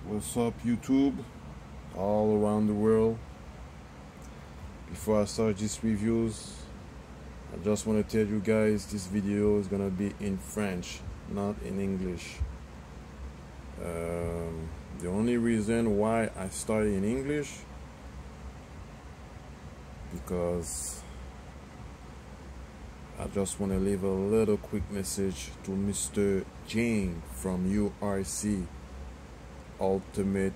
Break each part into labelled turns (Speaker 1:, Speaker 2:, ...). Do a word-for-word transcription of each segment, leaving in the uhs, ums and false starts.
Speaker 1: What's up, YouTube, all around the world? Before I start these reviews, I just want to tell you guys this video is gonna be in French, not in English. Um, the only reason why I started in English, because I just want to leave a little quick message to Mister Jing from U R C Ultimate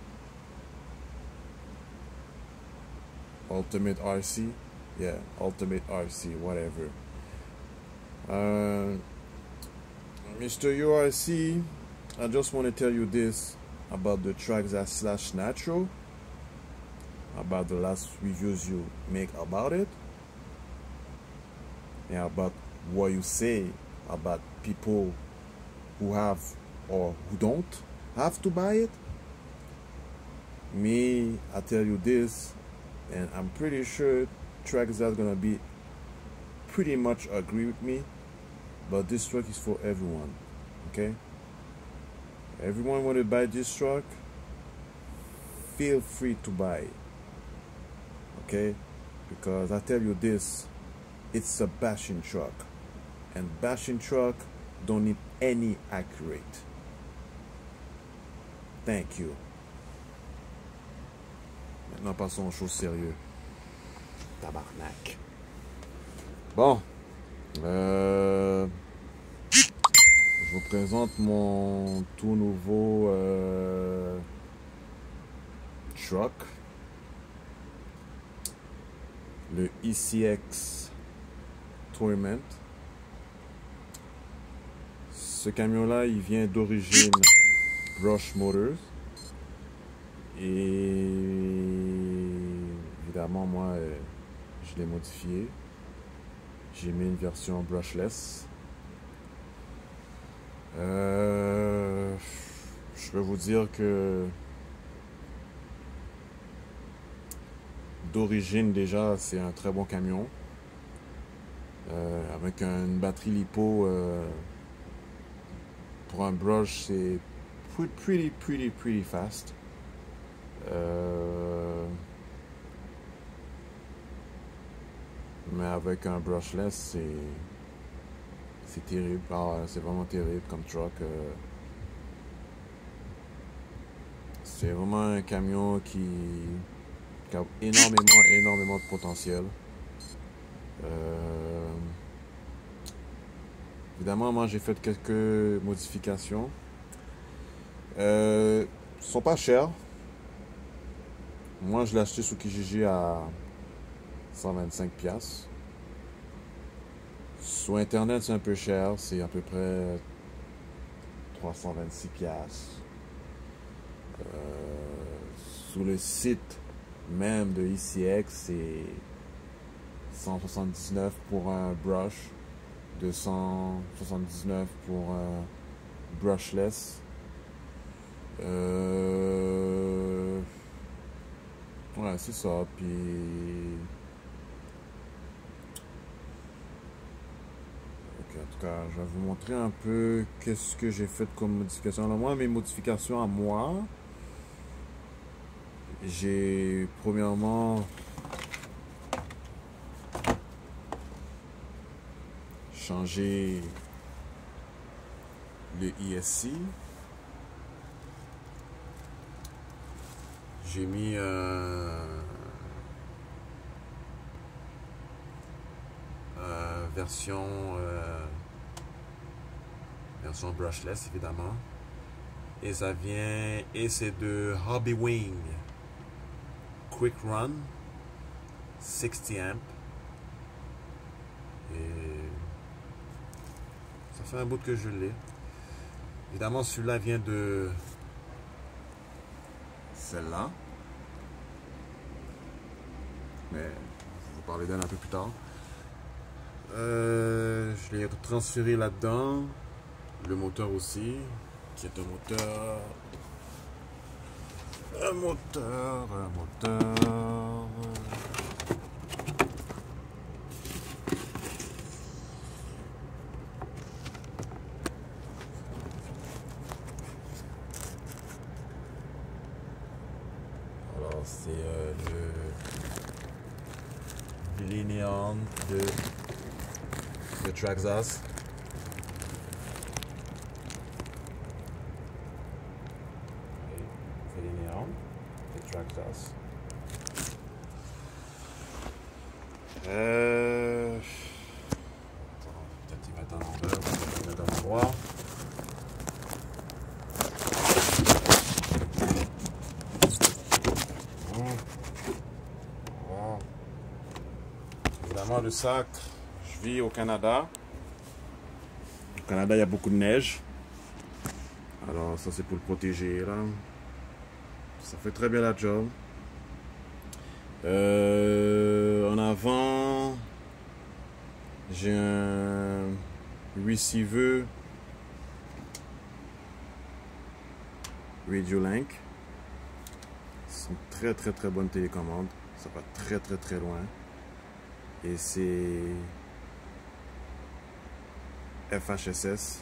Speaker 1: Ultimate R C, yeah, Ultimate R C, whatever. Uh, Mister U R C, I just want to tell you this about the Traxxas slash Natural, about the last reviews you make about it, and about what you say about people who have or who don't have to buy it. Me, I tell you this, and I'm pretty sure Traxxas gonna be pretty much agree with me, but this truck is for everyone. Okay, everyone want to buy this truck, feel free to buy it. Okay, because I tell you this, it's a bashing truck, and bashing truck don't need any accurate. Thank you. Maintenant, passons aux choses sérieuses. Tabarnak. Bon. Euh, je vous présente mon tout nouveau euh, truck. Le E C X Torment. Ce camion-là, il vient d'origine Brush Motors, et évidemment moi euh, je l'ai modifié, j'ai mis une version brushless. euh, je peux vous dire que d'origine déjà c'est un très bon camion, euh, avec une batterie lipo euh, pour un brush, c'est pretty pretty pretty fast. Euh, mais avec un brushless, c'est c'est terrible. Ah, c'est vraiment terrible comme truck. Euh, c'est vraiment un camion qui, qui a énormément énormément de potentiel. Euh, évidemment, moi j'ai fait quelques modifications. Euh, ils sont pas chers. Moi, je l'ai acheté sur Kijiji à cent vingt-cinq piastres. Sur Internet, c'est un peu cher. C'est à peu près trois cent vingt-six piastres. Euh, sur le site même de E C X, c'est cent soixante-dix-neuf pour un brush, deux cent soixante-dix-neuf pour un brushless. Euh... Ouais, c'est ça. Puis ok, en tout cas, je vais vous montrer un peu qu'est-ce que j'ai fait comme modification. Alors moi, mes modifications à moi, j'ai premièrement changé le E S C. J'ai mis euh, euh, version euh, version brushless évidemment, et ça vient et c'est de Hobbywing Quick Run soixante amps, et ça fait un bout que je l'ai. Évidemment, celui-là vient de celle-là, mais je vais vous parler d'elle un peu plus tard. Euh, je l'ai transféré là-dedans, le moteur aussi, qui est un moteur, un moteur, un moteur. c'est euh, le Millennium de, de Traxxas. Millennium de Traxxas. Euh... Peut-être qu'il va être à l'envers, peut-être qu'il va être à l'endroit. Évidemment, le sac, je vis au Canada. Au Canada, il y a beaucoup de neige. Alors, ça, c'est pour le protéger, là. Ça fait très bien la job. Euh, en avant, j'ai un receiver Radiolink. C'est une très très très bonne télécommande. Ça va très très très loin. Et c'est F H S S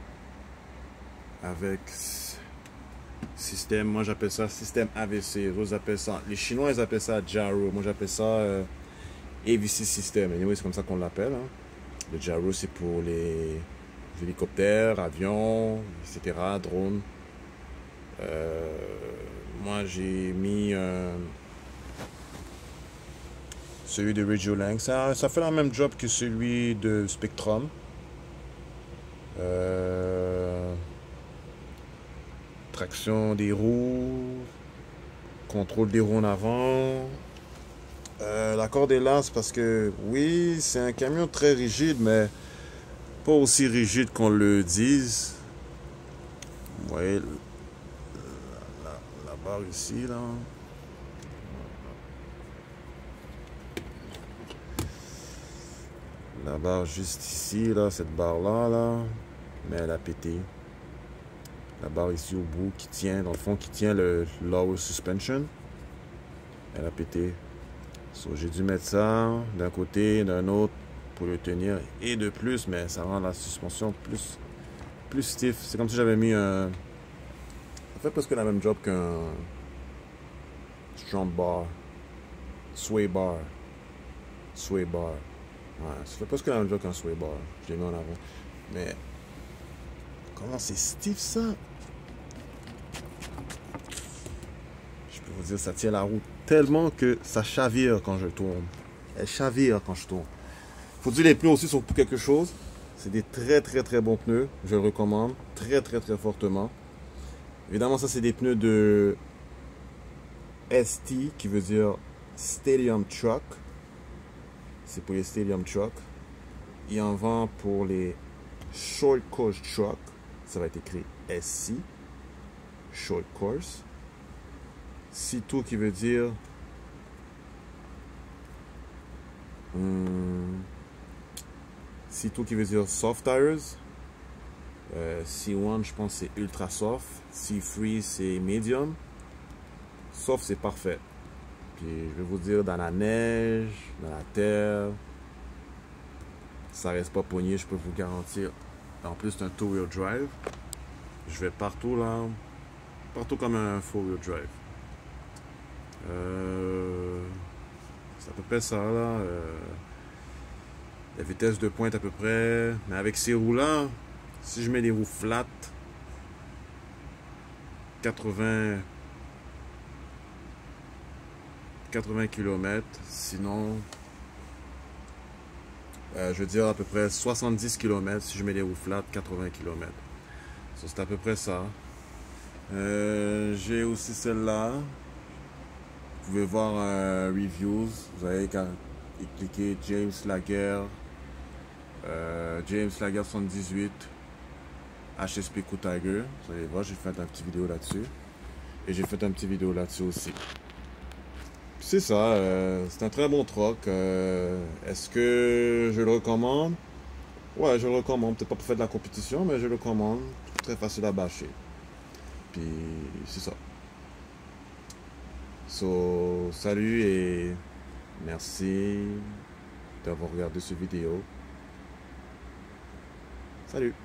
Speaker 1: avec système, moi j'appelle ça système A V C. Vous appelez ça, les Chinois ils appellent ça Jaro. Moi j'appelle ça euh, A V C système. Anyway, c'est comme ça qu'on l'appelle. Hein. Le Jaro c'est pour les hélicoptères, avions, et cetera, drones. Euh, moi j'ai mis euh, celui de Radiolink. Ça, ça fait la même job que celui de Spectrum. Euh, traction des roues, contrôle des roues en avant. Euh, la corde est là, c'est parce que oui, c'est un camion très rigide, mais pas aussi rigide qu'on le dise. Vous voyez la, la, la barre ici, là. La barre juste ici, là, cette barre-là, là, mais elle a pété. La barre ici au bout qui tient, dans le fond, qui tient le lower suspension. Elle a pété. So, j'ai dû mettre ça d'un côté, d'un autre pour le tenir. Et de plus, mais ça rend la suspension plus, plus stiff. C'est comme si j'avais mis un... Ça fait presque la même job qu'un strong bar. Sway bar. Sway bar. Ouais, ça fait presque la même job qu'un sway bar. Je l'ai mis en avant. Mais... Comment c'est stiff ça? Je peux vous dire, ça tient la route tellement que ça chavire quand je tourne. Elle chavire quand je tourne. Faut dire les pneus aussi sont pour quelque chose. C'est des très très très bons pneus. Je le recommande très très très fortement. Évidemment, ça c'est des pneus de S T qui veut dire Stadium Truck. C'est pour les Stadium Truck. Il en vend pour les Short Course Truck. Ça va être écrit S C. Short Course. C deux qui veut dire hum, C deux qui veut dire Soft Tires. euh, C un je pense c'est Ultra Soft. C trois c'est Medium. Soft c'est parfait. Puis je vais vous dire, dans la neige, dans la terre, ça reste pas pogné, je peux vous garantir. En plus c'est un two-wheel drive. Je vais partout là, partout comme un four-wheel drive. Euh, c'est à peu près ça là. Euh, la vitesse de pointe à peu près. Mais avec ces roues là, si je mets des roues flat, quatre-vingts kilomètres. Sinon, euh, je veux dire à peu près soixante-dix kilomètres si je mets des roues flat, quatre-vingts kilomètres. So, c'est à peu près ça. Euh, J'ai aussi celle-là. Vous pouvez voir euh, reviews. Vous avez qu'à cliquer James Laguerre. Euh, James Laguerre soixante-dix-huit. H S P Co Tiger. Vous allez voir, j'ai fait un petit vidéo là-dessus. Et j'ai fait un petit vidéo là-dessus aussi. C'est ça, euh, c'est un très bon truck. Euh, Est-ce que je le recommande? Ouais, je le recommande. Peut-être pas pour faire de la compétition, mais je le recommande. Très facile à bâcher. Puis, c'est ça. So, salut et merci d'avoir regardé cette vidéo. Salut!